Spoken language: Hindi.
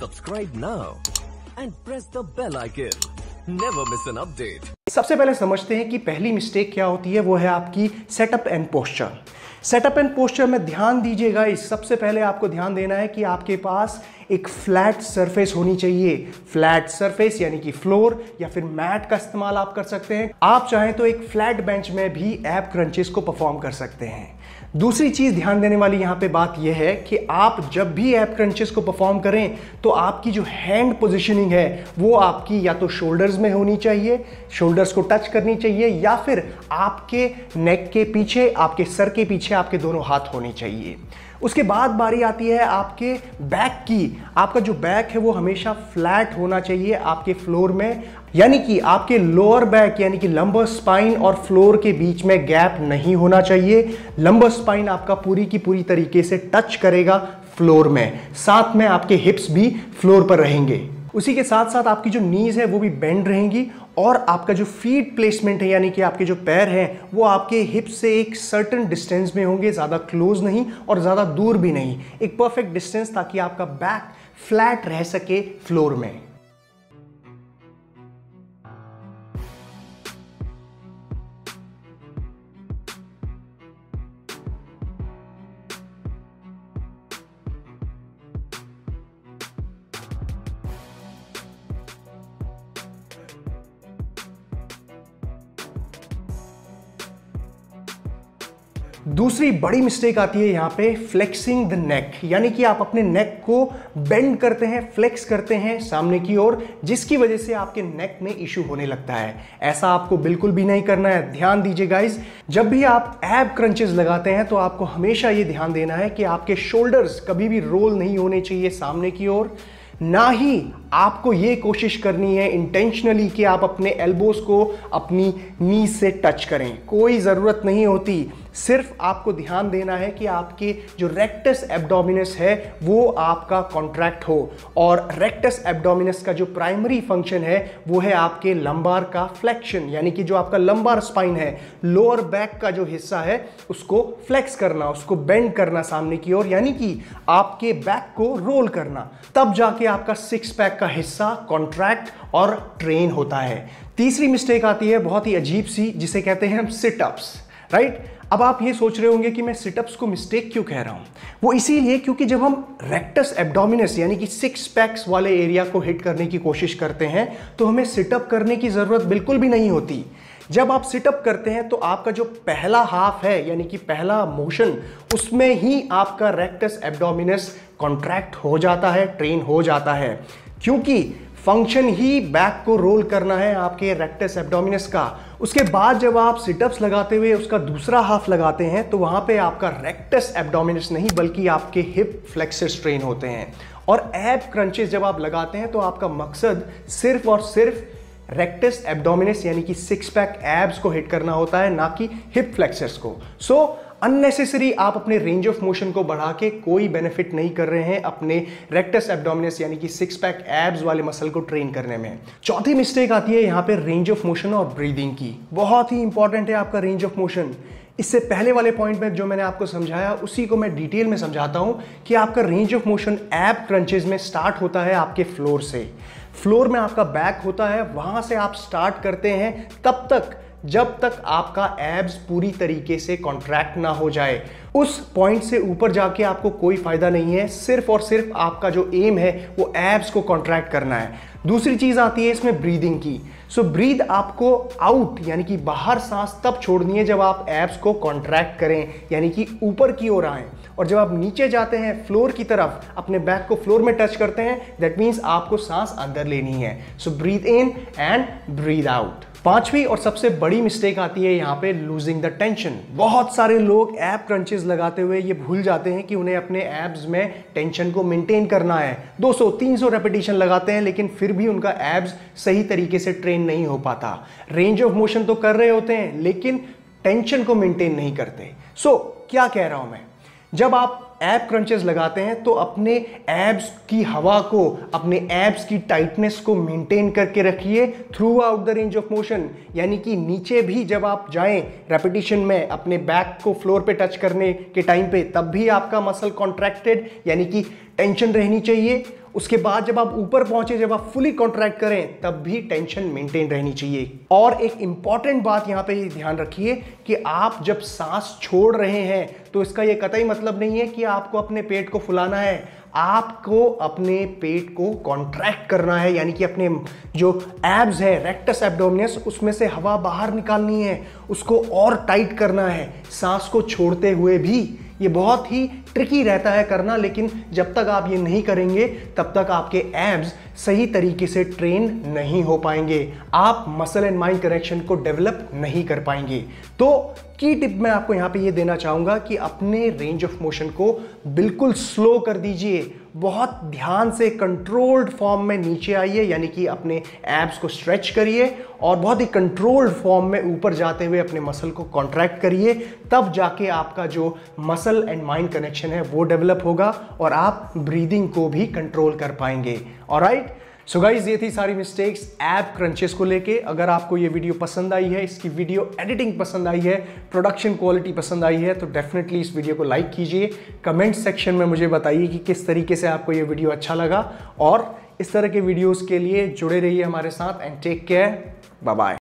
Subscribe now and press the bell icon. Never miss an update. सबसे पहले समझते हैं कि पहली मिस्टेक क्या होती है। वो है आपकी setup and posture. Setup and posture में ध्यान दीजिएगा। इस सबसे पहले आपको ध्यान देना है कि आपके पास एक फ्लैट सरफेस होनी चाहिए। फ्लैट सरफेस यानी कि फ्लोर या फिर मैट का इस्तेमाल आप कर सकते हैं। आप चाहें तो एक फ्लैट बेंच में भी एब क्रंचेस को परफॉर्म कर सकते हैं। दूसरी चीज ध्यान देने वाली यहां पे बात यह है कि आप जब भी एब क्रंचेस को परफॉर्म करें तो आपकी जो हैंड पोजीशनिंग है वो आपकी या तो शोल्डर्स में होनी चाहिए, शोल्डर्स को टच करनी चाहिए, या फिर आपके नेक के पीछे, आपके सर के पीछे आपके दोनों हाथ होने चाहिए। उसके बाद बारी आती है आपके बैक की। आपका जो बैक है वो हमेशा फ्लैट होना चाहिए आपके फ्लोर में, यानी कि आपके लोअर बैक यानी कि लंबर स्पाइन और फ्लोर के बीच में गैप नहीं होना चाहिए। लंबर स्पाइन आपका पूरी की पूरी तरीके से टच करेगा फ्लोर में, साथ में आपके हिप्स भी फ्लोर पर रहेंगे। उसी के साथ साथ आपकी जो नीज है वो भी बेंड रहेंगी और आपका जो फीट प्लेसमेंट है यानी कि आपके जो पैर हैं वो आपके हिप से एक सर्टेन डिस्टेंस में होंगे, ज़्यादा क्लोज नहीं और ज़्यादा दूर भी नहीं, एक परफेक्ट डिस्टेंस, ताकि आपका बैक फ्लैट रह सके फ्लोर में। दूसरी बड़ी मिस्टेक आती है यहाँ पे फ्लेक्सिंग द नेक, यानी कि आप अपने नेक को बेंड करते हैं, फ्लेक्स करते हैं सामने की ओर, जिसकी वजह से आपके नेक में इशू होने लगता है। ऐसा आपको बिल्कुल भी नहीं करना है। ध्यान दीजिए गाइज, जब भी आप एब क्रंचेस लगाते हैं तो आपको हमेशा ये ध्यान देना है कि आपके शोल्डर्स कभी भी रोल नहीं होने चाहिए सामने की ओर। ना ही आपको ये कोशिश करनी है इंटेंशनली कि आप अपने एल्बोज को अपनी नी से टच करें, कोई ज़रूरत नहीं होती। सिर्फ आपको ध्यान देना है कि आपके जो रेक्टस एब्डोमिनस है वो आपका कॉन्ट्रैक्ट हो, और रेक्टस एब्डोमिनस का जो प्राइमरी फंक्शन है वो है आपके लंबार का फ्लेक्शन, यानी कि जो आपका लंबार स्पाइन है, लोअर बैक का जो हिस्सा है उसको फ्लेक्स करना, उसको बेंड करना सामने की ओर, यानी कि आपके बैक को रोल करना। तब जाके आपका सिक्स पैक का हिस्सा कॉन्ट्रैक्ट और ट्रेन होता है। तीसरी मिस्टेक आती है बहुत ही अजीब सी, जिसे कहते हैं हम सिटअप्स, राइट। अब आप ये सोच रहे होंगे कि मैं सिटअप्स को मिस्टेक क्यों कह रहा हूं। वो इसीलिए क्योंकि जब हम रेक्टस एब्डोमिनस यानी कि सिक्स पैक्स वाले एरिया को हिट करने की कोशिश करते हैं तो हमें सिटअप करने की जरूरत बिल्कुल भी नहीं होती। जब आप सिटअप करते हैं तो आपका जो पहला हाफ है यानी कि पहला मोशन, उसमें ही आपका रेक्टस एब्डोमिनस कॉन्ट्रैक्ट हो जाता है, ट्रेन हो जाता है, क्योंकि फंक्शन ही बैक को रोल करना है आपके रेक्टस एब्डोमिनस का। उसके बाद जब आप सिटअप्स लगाते हुए उसका दूसरा हाफ लगाते हैं तो वहां पे आपका रेक्टस एब्डोमिनस नहीं बल्कि आपके हिप फ्लेक्सर्स ट्रेन होते हैं। और एब क्रंचेस जब आप लगाते हैं तो आपका मकसद सिर्फ और सिर्फ रेक्टस एब्डोमिनस यानी कि सिक्स पैक एब्स को हिट करना होता है, ना कि हिप फ्लेक्सर्स को। सो अननेसेसरी आप अपने रेंज ऑफ मोशन को बढ़ा के कोई बेनिफिट नहीं कर रहे हैं अपने रेक्टस एब्डोमिनस यानी कि सिक्स पैक एब्स वाले मसल को ट्रेन करने में। चौथी मिस्टेक आती है यहाँ पे रेंज ऑफ मोशन और ब्रीदिंग की। बहुत ही इंपॉर्टेंट है आपका रेंज ऑफ मोशन। इससे पहले वाले पॉइंट में जो मैंने आपको समझाया उसी को मैं डिटेल में समझाता हूं कि आपका range of motion ab crunches में स्टार्ट होता है आपके फ्लोर से। फ्लोर में आपका बैक होता है, वहां से आप स्टार्ट करते हैं तब तक जब तक आपका एब्स पूरी तरीके से कॉन्ट्रैक्ट ना हो जाए। उस पॉइंट से ऊपर जाके आपको कोई फायदा नहीं है। सिर्फ और सिर्फ आपका जो एम है वो एब्स को कॉन्ट्रैक्ट करना है। दूसरी चीज आती है इसमें ब्रीदिंग की। सो ब्रीद आपको आउट यानी कि बाहर सांस तब छोड़नी है जब आप एब्स को कॉन्ट्रैक्ट करें, यानी कि ऊपर की ओर आएं। और जब आप नीचे जाते हैं फ्लोर की तरफ, अपने बैक को फ्लोर में टच करते हैं, दैट मीन्स आपको सांस अंदर लेनी है। So breathe in and breathe out. पांचवी और सबसे बड़ी मिस्टेक आती है यहाँ पे लूजिंग द टेंशन। बहुत सारे लोग एब क्रंचेस लगाते हुए ये भूल जाते हैं कि उन्हें अपने एब्स में टेंशन को मेंटेन करना है। 200-300 रेपिटेशन लगाते हैं लेकिन फिर भी उनका एब्स सही तरीके से ट्रेन नहीं हो पाता। रेंज ऑफ मोशन तो कर रहे होते हैं लेकिन टेंशन को मेंटेन नहीं करते। सो क्या कह रहा हूं मैं, जब आप एब क्रंचेस लगाते हैं तो अपने एब्स की हवा को, अपने एब्स की टाइटनेस को मेंटेन करके रखिए throughout the range of motion. यानी कि नीचे भी जब आप जाएं रेपिटेशन में अपने बैक को फ्लोर पे टच करने के टाइम पे, तब भी आपका मसल कॉन्ट्रैक्टेड यानी कि टेंशन रहनी चाहिए। उसके बाद जब आप ऊपर पहुंचे, जब आप फुली कॉन्ट्रैक्ट करें, तब भी टेंशन मेंटेन रहनी चाहिए। और एक इंपॉर्टेंट बात यहां पे ध्यान रखिए कि आप जब सांस छोड़ रहे हैं तो इसका यह कतई मतलब नहीं है कि आपको अपने पेट को फुलाना है, आपको अपने पेट को कॉन्ट्रैक्ट करना है, यानी कि अपने जो एब्स है, रेक्टस एब्डोमिनस, उसमें से हवा बाहर निकालनी है, उसको और टाइट करना है सांस को छोड़ते हुए भी। ये बहुत ही ट्रिकी रहता है करना, लेकिन जब तक आप ये नहीं करेंगे तब तक आपके एब्स सही तरीके से ट्रेन नहीं हो पाएंगे, आप मसल एंड माइंड कनेक्शन को डेवलप नहीं कर पाएंगे। तो की टिप मैं आपको यहां पे ये देना चाहूंगा कि अपने रेंज ऑफ मोशन को बिल्कुल स्लो कर दीजिए, बहुत ध्यान से कंट्रोल्ड फॉर्म में नीचे आइए, यानी कि अपने एब्स को स्ट्रेच करिए और बहुत ही कंट्रोल्ड फॉर्म में ऊपर जाते हुए अपने मसल को कॉन्ट्रैक्ट करिए, तब जाके आपका जो मसल एंड माइंड कनेक्शन है वो डेवलप होगा और आप ब्रीदिंग को भी कंट्रोल कर पाएंगे। ऑलराइट, सो गाइज, ये थी सारी मिस्टेक्स एब क्रंचेस को लेके। अगर आपको ये वीडियो पसंद आई है, इसकी वीडियो एडिटिंग पसंद आई है, प्रोडक्शन क्वालिटी पसंद आई है, तो डेफिनेटली इस वीडियो को लाइक कीजिए। कमेंट सेक्शन में मुझे बताइए कि किस तरीके से आपको ये वीडियो अच्छा लगा, और इस तरह के वीडियोस के लिए जुड़े रहिए हमारे साथ। And take care, bye bye.